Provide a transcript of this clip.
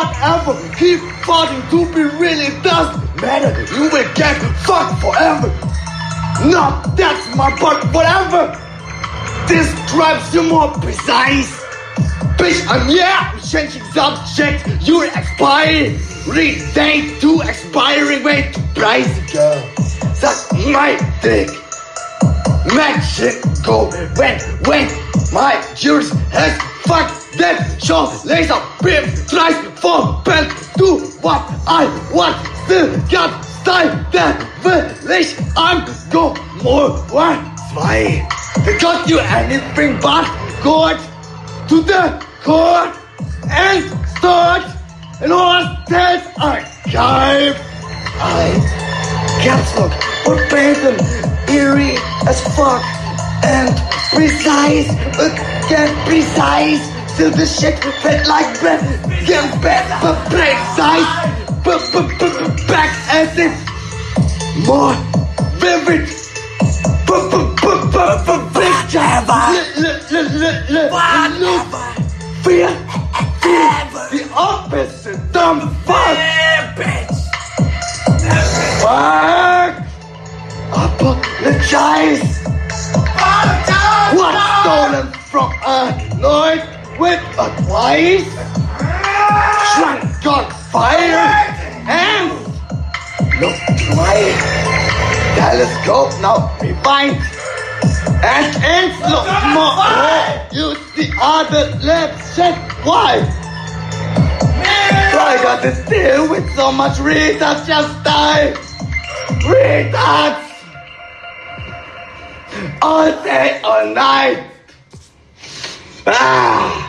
whatever. Keep fighting to be really doesn't matter. You will get fucked forever. No, that's my part, whatever. Describes you more precise. Bitch, I'm changing subject. You're expiring. Date to expiring. Wait to price it, girl. Suck my dick. Magic go when my juice has fucked that show. Laser beam tries for back to what I want. Still got style that village. I'm go more one zwei. They got you anything but good to the court and start an hostage archive. I can't look for painting eerie as fuck and precise, again precise. Till the shit felt like breath, get back but precise, back as if more vivid. Fear, the opposite, dumb fuck. Fuck. Apologize. What's stolen from annoyed with advice? Drunk got fire and look dry. Telescope now rewind and in slow mo. Use the other left check. Why? I got to deal with so much retards, just die. Retards all day, all night.